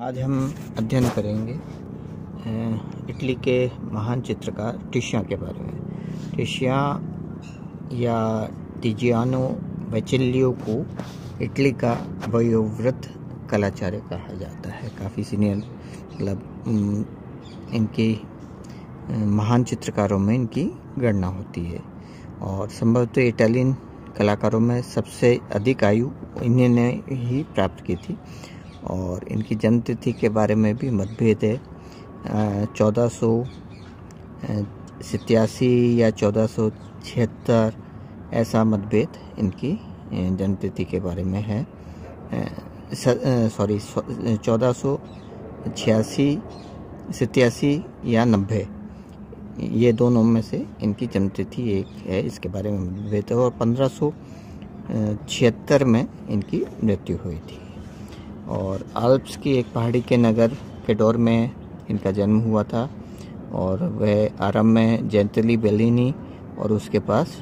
आज हम अध्ययन करेंगे इटली के महान चित्रकार टिशिया के बारे में। टिशिया या तिजियानो वेचेलियो को इटली का वयोवृद्ध कलाचार्य कहा जाता है। काफ़ी सीनियर मतलब इनके महान चित्रकारों में इनकी गणना होती है और संभवतः इटालियन कलाकारों में सबसे अधिक आयु इन्होंने ही प्राप्त की थी। और इनकी जन्मतिथि के बारे में भी मतभेद है। 1487 या 1476 ऐसा मतभेद इनकी जन्मतिथि के बारे में है। 1486, 87 या 90 ये दोनों में से इनकी जन्मतिथि एक है, इसके बारे में मतभेद है। और 1576 में इनकी मृत्यु हुई थी। और आल्प्स की एक पहाड़ी के नगर केडोर में इनका जन्म हुआ था और वह आरंभ में जेंटेली बेलिनी और उसके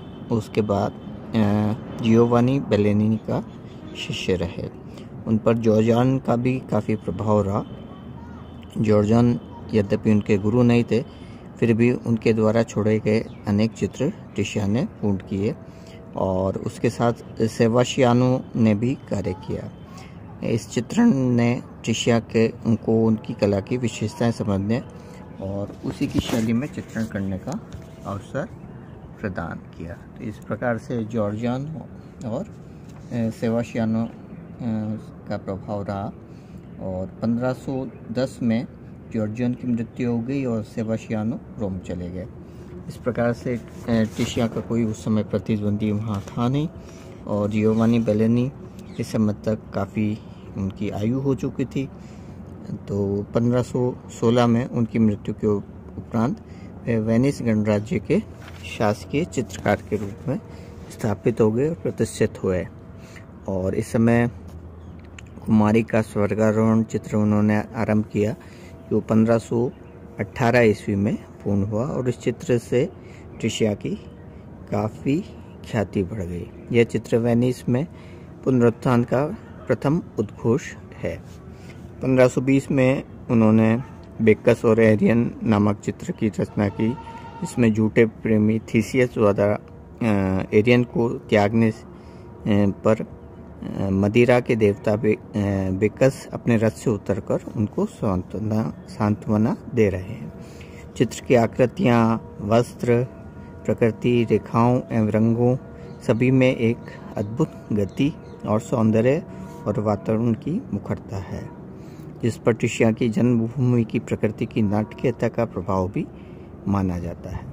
बाद जियोवानी बेलिनी का शिष्य रहे। उन पर जॉर्जान का भी काफ़ी प्रभाव रहा। जॉर्जान यद्यपि उनके गुरु नहीं थे, फिर भी उनके द्वारा छोड़े गए अनेक चित्र टिशिया ने पूर्ण किए और उसके साथ सेबास्टियानो ने भी कार्य किया। इस चित्रण ने टिशिया के उनको उनकी कला की विशेषताएं समझने और उसी की शैली में चित्रण करने का अवसर प्रदान किया। तो इस प्रकार से जॉर्जान और सेबास्टियानो का प्रभाव रहा और 1510 में जॉर्जियन की मृत्यु हो गई और सेबास्टियानो रोम चले गए। इस प्रकार से टिशिया का कोई उस समय प्रतिद्वंदी वहाँ था नहीं और जियोवानी बेलिनी इस समय तक काफ़ी उनकी आयु हो चुकी थी। तो 1516 में उनकी मृत्यु के उपरांत वे वेनिस गणराज्य के शासकीय चित्रकार के रूप में स्थापित हो गए और प्रतिष्ठित हुए। और इस समय कुमारी का स्वर्गारोहण चित्र उन्होंने आरंभ किया जो 1518 ईस्वी में पूर्ण हुआ और इस चित्र से टिशिया की काफ़ी ख्याति बढ़ गई। यह चित्र वेनिस में पुनरुत्थान का प्रथम उद्घोष है। 1520 में उन्होंने बेक्कस और एरियन नामक चित्र की रचना की, इसमें झूठे प्रेमी थीसियस द्वारा एरियन को त्यागने पर मदिरा के देवता बेक्कस अपने रथ से उतरकर उनको सांत्वना दे रहे हैं। चित्र की आकृतियाँ, वस्त्र, प्रकृति, रेखाओं एवं रंगों सभी में एक अद्भुत गति और सौंदर्य और वातावरण की मुखरता है, जिस पर टिशिया की जन्मभूमि की प्रकृति की नाटकीयता का प्रभाव भी माना जाता है।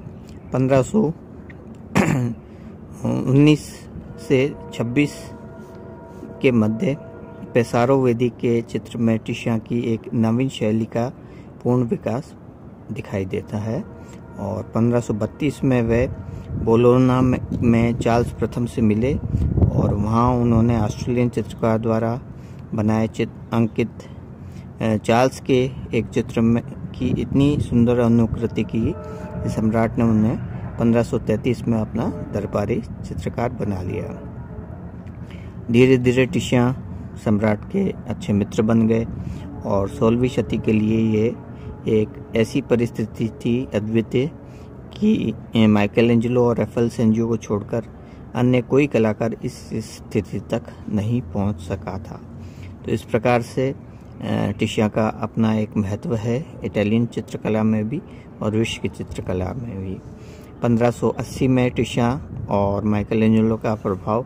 1519 से 26 के मध्य पेसारो वेदी के चित्र में टिशिया की एक नवीन शैली का पूर्ण विकास दिखाई देता है। और 1532 में वे बोलोना में चार्ल्स प्रथम से मिले और वहाँ उन्होंने ऑस्ट्रेलियन चित्रकार द्वारा बनाए अंकित चार्ल्स के एक चित्र में की इतनी सुंदर अनुकृति की कि सम्राट ने उन्हें 1533 में अपना दरबारी चित्रकार बना लिया। धीरे धीरे टिशिया सम्राट के अच्छे मित्र बन गए और 16वीं शती के लिए ये एक ऐसी परिस्थिति थी अद्वितीय कि माइकलएंजेलो और राफेल सेंजियो को छोड़कर अन्य कोई कलाकार इस स्थिति तक नहीं पहुंच सका था। तो इस प्रकार से टिशिया का अपना एक महत्व है इटालियन चित्रकला में भी और विश्व की चित्रकला में भी। 1580 में टिशिया और माइकलएंजेलो का प्रभाव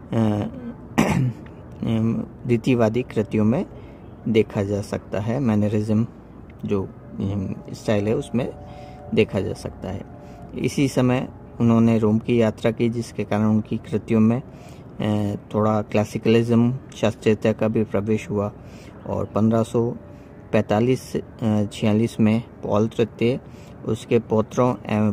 रीतिवादी कृतियों में देखा जा सकता है। मैनरिज्म जो स्टाइल है उसमें देखा जा सकता है। इसी समय उन्होंने रोम की यात्रा की, जिसके कारण उनकी कृतियों में थोड़ा क्लासिकलिज्म, शास्त्रीयता का भी प्रवेश हुआ। और 1545-46 में पॉल तृतीय उसके पौत्रों एवं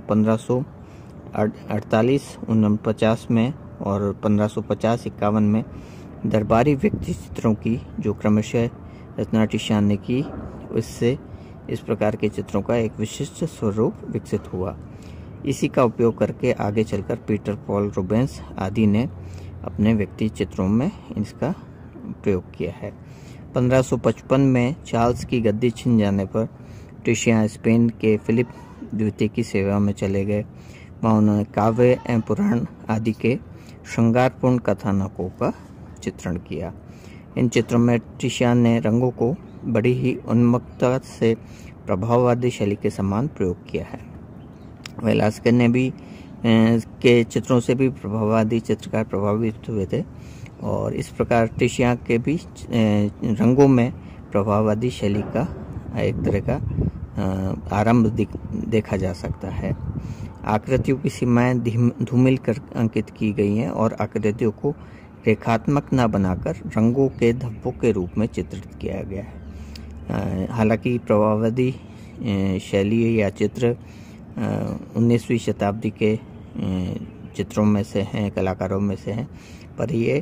1548-49 में और 1550-51 में दरबारी व्यक्ति चित्रों की जो क्रमशः रचना टिशिया ने की, उससे इस प्रकार के चित्रों का एक विशिष्ट स्वरूप विकसित हुआ। इसी का उपयोग करके आगे चलकर पीटर पॉल रूबेंस आदि ने अपने व्यक्ति चित्रों में इसका प्रयोग किया है। 1555 में चार्ल्स की गद्दी छिन जाने पर टिशिया स्पेन के फिलिप द्वितीय की सेवा में चले गए। वहाँ उन्होंने काव्य एवं पुराण आदि के श्रृंगारपूर्ण कथानकों का चित्रण किया। इन चित्रों में टिशिया ने रंगों को बड़ी ही उन्मत्तता से प्रभाववादी शैली के समान प्रयोग किया है। वेलास्केज ने भी के चित्रों से भी प्रभाववादी चित्रकार प्रभावित हुए थे और इस प्रकार टिशिया के भी रंगों में प्रभाववादी शैली का एक तरह का आरंभ देखा जा सकता है। आकृतियों की सीमाएं धूमिल कर अंकित की गई हैं और आकृतियों को रेखात्मक न बनाकर रंगों के धब्बों के रूप में चित्रित किया गया है। हालांकि प्रभाववादी शैली या चित्र 19वीं शताब्दी के चित्रों में से हैं, कलाकारों में से हैं, पर ये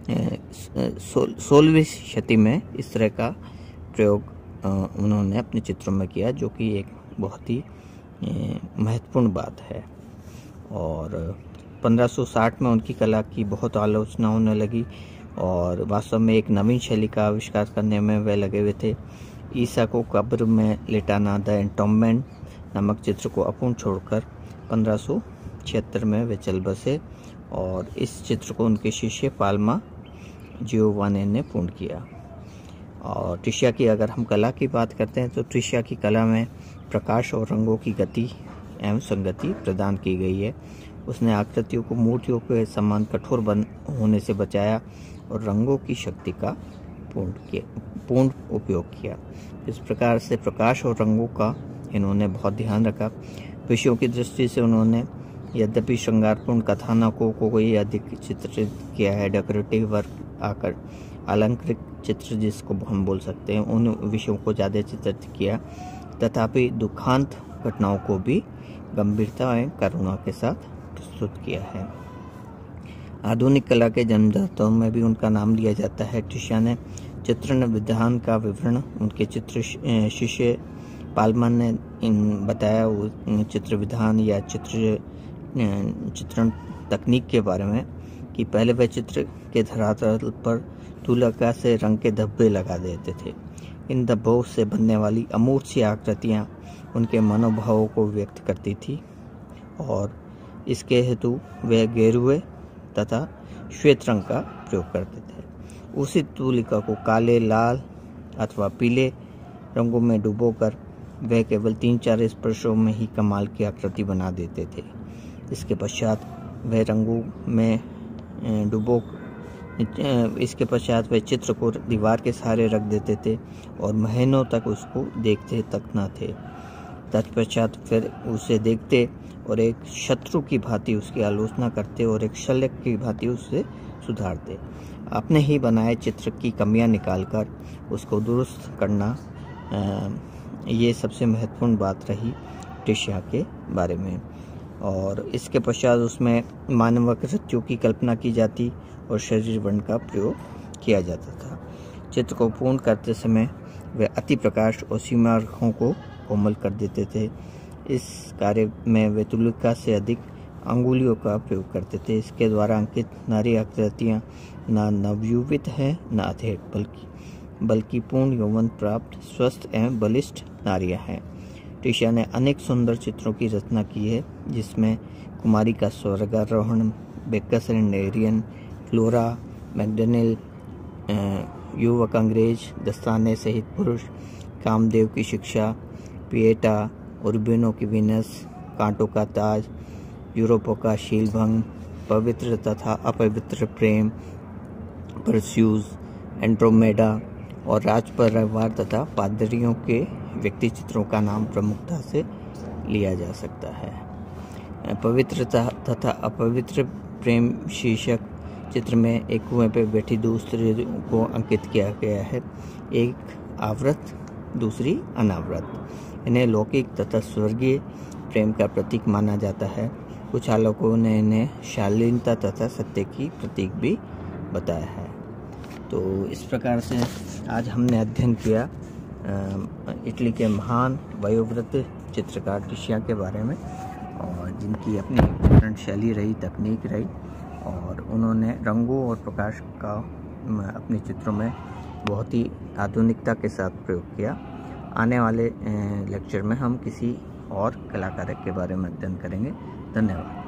16वीं शती में इस तरह का प्रयोग उन्होंने अपने चित्रों में किया, जो कि एक बहुत ही महत्वपूर्ण बात है। और 1560 में उनकी कला की बहुत आलोचना होने लगी और वास्तव में एक नवीन शैली का आविष्कार करने में वे लगे हुए थे। ईसा को कब्र में लिटाना, द एंटोम्बमेंट नामक चित्र को अपूर्ण छोड़कर 1576 में वे चल बसे और इस चित्र को उनके शिष्य पाल्मा जियोवाने ने पूर्ण किया। और टिशिया की अगर हम कला की बात करते हैं तो टिशिया की कला में प्रकाश और रंगों की गति एवं संगति प्रदान की गई है। उसने आकृतियों को मूर्तियों के समान कठोर होने से बचाया और रंगों की शक्ति का पूर्ण उपयोग किया। इस प्रकार से प्रकाश और रंगों का इन्होंने बहुत ध्यान रखा। विषयों की दृष्टि से उन्होंने यद्यपि श्रृंगारपूर्ण कथानकों को कोई अधिक चित्रित किया है, डेकोरेटिव वर्क आकर अलंकृत चित्र जिसको हम बोल सकते हैं, उन विषयों को ज़्यादा चित्रित किया, तथापि दुखांत घटनाओं को भी गंभीरता एवं करुणा के साथ प्रस्तुत किया है। आधुनिक कला के जन्मदाताओं में भी उनका नाम लिया जाता है। टिशिया ने चित्रण विधान का विवरण उनके शिष्य पाल्मा ने बताया। चित्र विधान या चित्रण तकनीक के बारे में कि पहले वह चित्र के धरातल पर तुलका से रंग के धब्बे लगा देते थे। इन धब्बों से बनने वाली अमूर्त सी आकृतियाँ उनके मनोभावों को व्यक्त करती थी और इसके हेतु वे गेरुए तथा श्वेत रंग का प्रयोग करते थे। उसी तुलिका को काले, लाल अथवा पीले रंगों में डुबोकर वे केवल 3-4 स्पर्शों में ही कमाल की आकृति बना देते थे। इसके पश्चात वे रंगों में इसके पश्चात वे चित्र को दीवार के सहारे रख देते थे और महीनों तक उसको देखते तक न थे। तत्पश्चात फिर उसे देखते और एक शत्रु की भांति उसकी आलोचना करते और एक शल्य की भांति उससे सुधारते। अपने ही बनाए चित्र की कमियां निकालकर उसको दुरुस्त करना, ये सबसे महत्वपूर्ण बात रही टिशिया के बारे में। और इसके पश्चात उसमें मानवाकृतियों की कल्पना की जाती और शरीर वर्ण का प्रयोग किया जाता था। चित्र को पूर्ण करते समय वे अति प्रकाश और सीमा रेखाओं को कोमल कर देते थे। इस कार्य में वे तुलिका से अधिक अंगुलियों का प्रयोग करते थे। इसके द्वारा अंकित नारी आकृतियाँ न नवयुवित हैं न अधेड़, बल्कि पूर्ण यौवन प्राप्त स्वस्थ एवं बलिष्ठ नारियाँ हैं। टिशिया ने अनेक सुंदर चित्रों की रचना की है, जिसमें कुमारी का स्वर्गारोहण, बेकस एंड नेरियन, फ्लोरा, मैकडनिल, युवक अंग्रेज, दस्ताने सहित पुरुष, कामदेव की शिक्षा, पिएटा, उर्बिनो की वीनस, कांटों का ताज, यूरोपों का शीलभंग, पवित्र तथा अपवित्र प्रेम, परस्यूज, एंड्रोमेडा और राजपरिवार तथा पादरियों के व्यक्ति चित्रों का नाम प्रमुखता से लिया जा सकता है। पवित्र तथा अपवित्र प्रेम शीर्षक चित्र में एक कुएं पर बैठी दूसरे को अंकित किया गया है, एक आवृत दूसरी अनावृत। इन्हें लौकिक तथा स्वर्गीय प्रेम का प्रतीक माना जाता है। कुछ आलोचकों ने इन्हें शालीनता तथा सत्य की प्रतीक भी बताया है। तो इस प्रकार से आज हमने अध्ययन किया इटली के महान वयोवृद्ध चित्रकार टिशिया के बारे में, और जिनकी अपनी चित्रण शैली रही, तकनीक रही, और उन्होंने रंगों और प्रकाश का अपने चित्रों में बहुत ही आधुनिकता के साथ प्रयोग किया। आने वाले लेक्चर में हम किसी और कलाकारक के बारे में अध्ययन करेंगे। धन्यवाद।